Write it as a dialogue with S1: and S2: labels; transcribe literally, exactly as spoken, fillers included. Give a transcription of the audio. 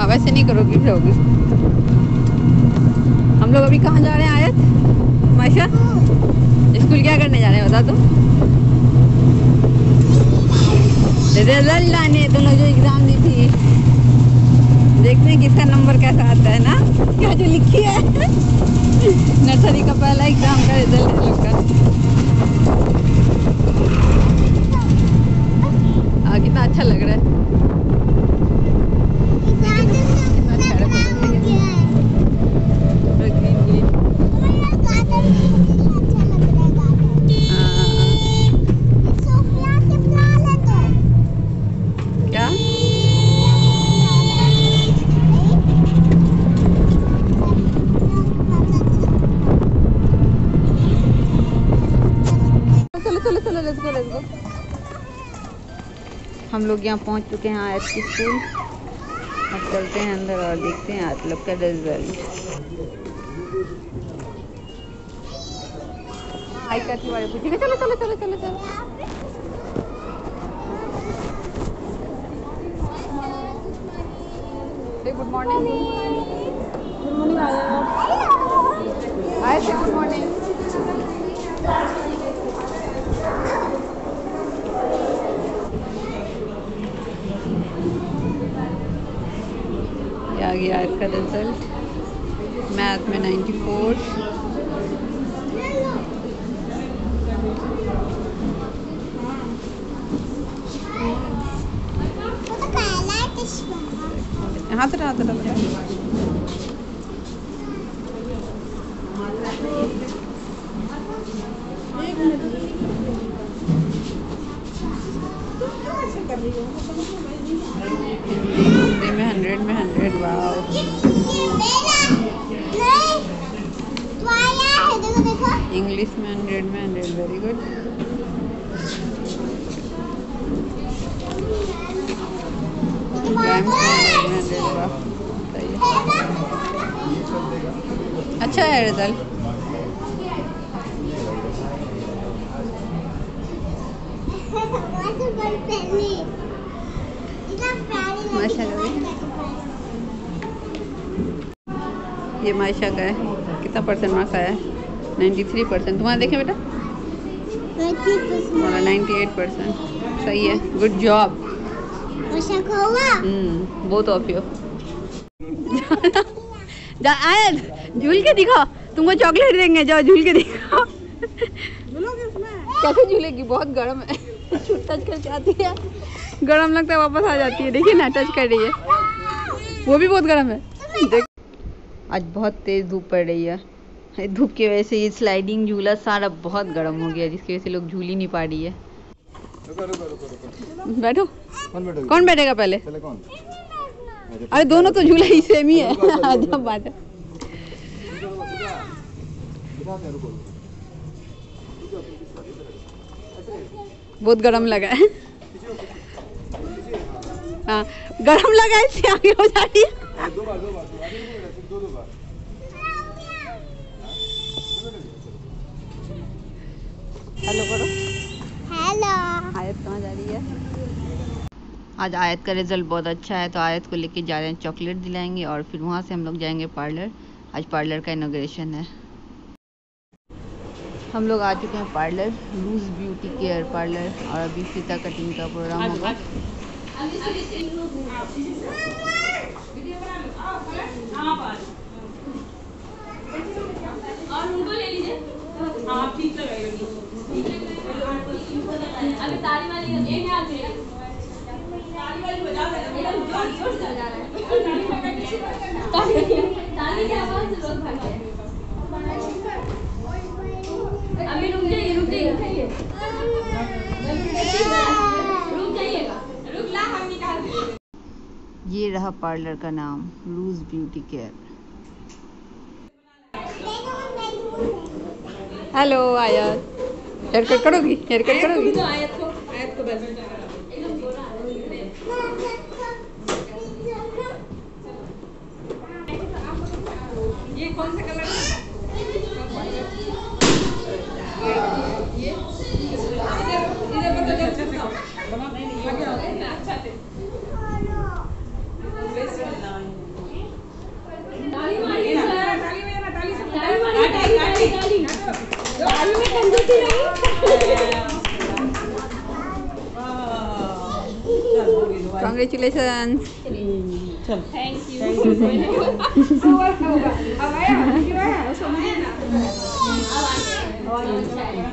S1: वैसे नहीं करोगी फिर होगी। हम लोग अभी कहाँ जा रहे हैं आयत? मायशा स्कूल क्या करने जा रहे हैं बता तो? रिजल्ट लाने दोनों जो एग्जाम दी थी, देखते हैं किसका नंबर कैसा आता है ना। क्या जो लिखी है नर्सरी का पहला एग्जाम का रिजल्ट है लोग का। हाँ कितना अच्छा लग रहा है। हम लोग यहाँ पहुँच चुके हैं आयत की स्कूल। अब चलते हैं अंदर और देखते हैं आयत लोग का रिजल्ट। आई करती वाले पूछेंगे चलो चलो चलो चलो चलो। Good morning. गुड मॉर्निंग आयत। आयत गुड मॉर्निंग। आ गया आयत का रिजल्ट। मैथ में नाइन्टी फोर। हाँ तो हाथ में हंड्रेड में हंड्रेड। वाओ इंग्लिश में हंड्रेड में हंड्रेड। Very good. में हंड्रेड। वाह सही है। अच्छा है रिजल्ट। ये मायशा का है। कितना परसेंट मार्क्स आया है? Ninety three percent. तुम्हारा देखें बेटा? हमारा नाइन्टी एट परसेंट। सही है। Good job. हम्म बहुत ऑफ यू। आयत झूल के दिखाओ। तुमको चॉकलेट देंगे, जाओ झूल के दिखाओ। कैसे झूलेगी? बहुत गर्म है। टच करके आती है, गर्म लगता है वापस आ जाती है। देखिए ना टच कर रही है, वो भी बहुत गर्म है। देख आज बहुत तेज धूप पड़ रही है। धूप की वजह से ये स्लाइडिंग झूला सारा बहुत गर्म हो गया, जिसकी वजह से लोग झूल ही नहीं पा रही है। रुको, रुको, रुको, रुको। बैठो। कौन बैठेगा? कौन बैठेगा पहले? पहले कौन? अरे दोनों तो झूला ही सेम ही है। जब बात है बहुत गरम लगा है। हाँ गरम लगा है इससे आगे हो जा रही है। दो बार, दो बार, दो दो बार। हेलो करो। हेलो। आयत कहाँ जा रही है? आज आयत का रिजल्ट बहुत अच्छा है तो आयत को लेके जा रहे हैं, चॉकलेट दिलाएंगे और फिर वहाँ से हम लोग जाएंगे पार्लर। आज पार्लर का इनॉग्रेशन है। हम लोग आ चुके हैं parlour, loose beauty care parlour, और अभी फीता कटिंग का प्रोग्राम होगा।
S2: अभी रुक जाइए, रुक जाइए, रुक जाइए, रुक जाइएगा, रुक ला हम निकाल देंगे।
S1: ये रहा पार्लर का नाम, loose beauty care. Hello Aayat, hair cut करोगी? हेयर कट करोगी? तो आयत को, आयत को बस ये कौन सा कलर है? ये इधर पर तो अच्छा से बना नहीं, ये अच्छा से कॉन्ग्रेचुलेशन।
S2: Thank you.